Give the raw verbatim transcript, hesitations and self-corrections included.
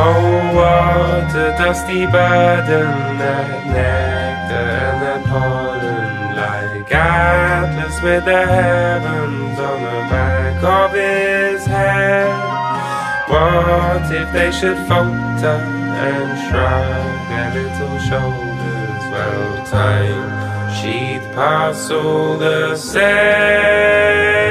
Oh, what a dusty burden, that nectar and that pollen, like Atlas with the heavens on the back of his head. What if they should falter and shrug their little shoulders? Well, time, she'd pass all the same.